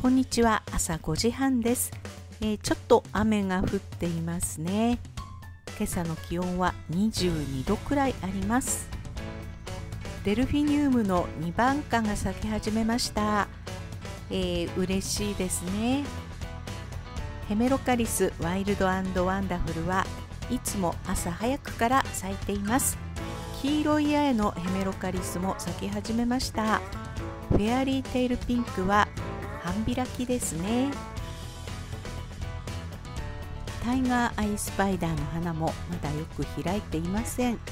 こんにちは。朝5時半です。ちょっと雨が降っていますね。今朝の気温は22度くらいあります。デルフィニウムの2番花が咲き始めました。嬉しいですね。ヘメロカリスワイルド&ワンダフルはいつも朝早くから咲いています。黄色い八重のヘメロカリスも咲き始めました。フェアリーテールピンクは半開きですね。タイガーアイスパイダーの花もまだよく開いていません。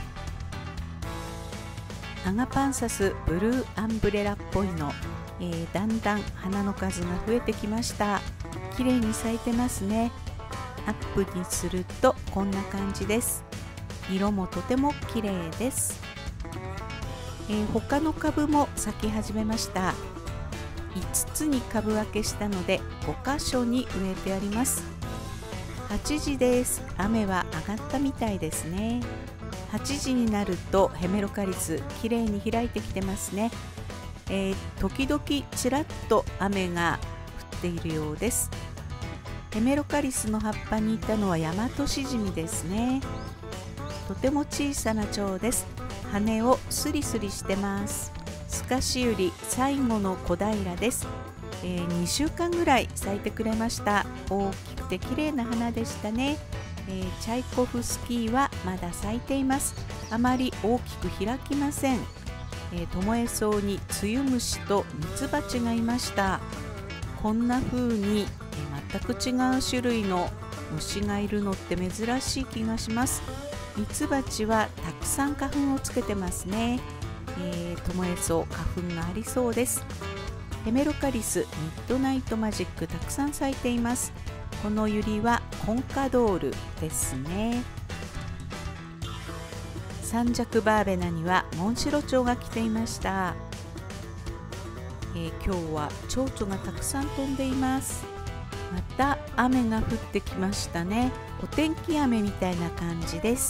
アガパンサスブルーアンブレラっぽいの、だんだん花の数が増えてきました。綺麗に咲いてますね。アップにするとこんな感じです。色もとても綺麗です。他の株も咲き始めました。5つに株分けしたので5箇所に植えてあります。8時です。雨は上がったみたいですね。8時になるとヘメロカリスきれいに開いてきてますね。時々ちらっと雨が降っているようです。ヘメロカリスの葉っぱにいたのはヤマトシジミですね。とても小さな蝶です。羽をスリスリしてます。スカシウリ最後の小平です。2週間ぐらい咲いてくれました。大きくて綺麗な花でしたね。チャイコフスキーはまだ咲いています。あまり大きく開きません。トモエソウにツユムシとミツバチがいました。こんな風に、全く違う種類の虫がいるのって珍しい気がします。ミツバチはたくさん花粉をつけてますね。トモエソウ花粉がありそうです。ヘメロカリスミッドナイトマジックたくさん咲いています。このユリはコンカドールですね。三尺バーベナにはモンシロチョウが来ていました。今日は蝶々がたくさん飛んでいます。また雨が降ってきましたね。お天気雨みたいな感じです。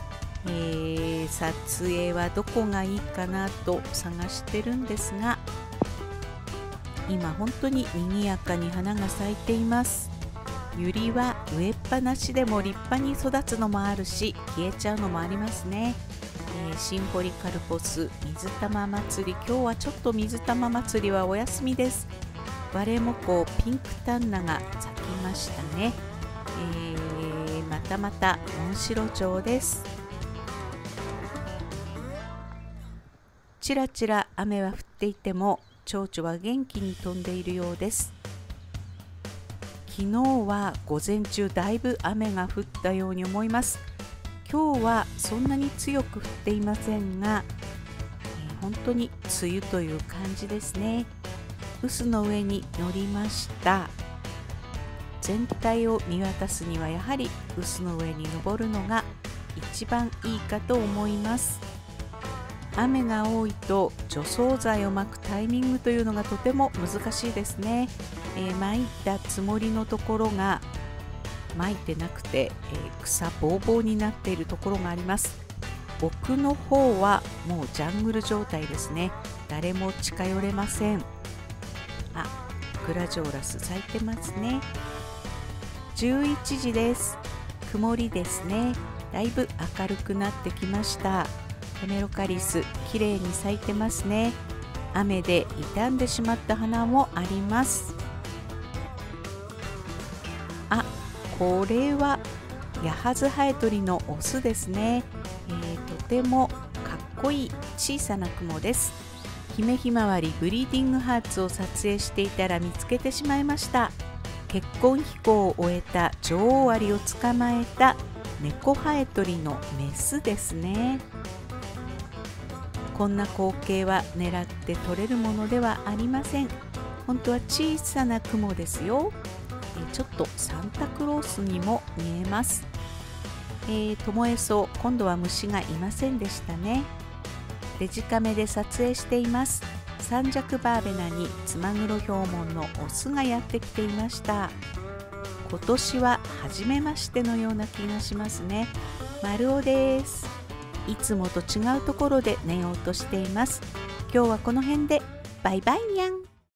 撮影はどこがいいかなと探してるんですが、今本当に賑やかに花が咲いています。ユリは植えっぱなしでも立派に育つのもあるし、消えちゃうのもありますね。シンポリカルポス水玉祭り、今日はちょっと水玉祭りはお休みです。バレモコウピンクタンナが咲きましたね。またモンシロチョウです。ちらちら雨は降っていても蝶々は元気に飛んでいるようです。昨日は午前中だいぶ雨が降ったように思います。今日はそんなに強く降っていませんが、本当に梅雨という感じですね。臼の上に乗りました。全体を見渡すにはやはり臼の上に登るのが一番いいかと思います。雨が多いと除草剤をまくタイミングというのがとても難しいですね。まいたつもりのところがまいてなくて、草ぼうぼうになっているところがあります。奥の方はもうジャングル状態ですね。誰も近寄れません。グラジョーラス咲いてますね。11時です。曇りですね。だいぶ明るくなってきました。ヘメロカリス綺麗に咲いてますね。雨で傷んでしまった花もあります。これはヤハズハエトリのオスですね。とてもかっこいい小さな雲です。姫ひまわりブリーディングハーツを撮影していたら見つけてしまいました。結婚飛行を終えた女王アリを捕まえた猫ハエトリのメスですね。こんな光景は狙って撮れるものではありません。本当は小さな雲ですよ。ちょっとサンタクロースにも見えます。トモエソウ、今度は虫がいませんでしたね。デジカメで撮影しています。三尺バーベナにツマグロヒョウモンのオスがやってきていました。今年は初めましてのような気がしますね。丸尾です。いつもと違うところで寝ようとしています。今日はこの辺でバイバイにゃん。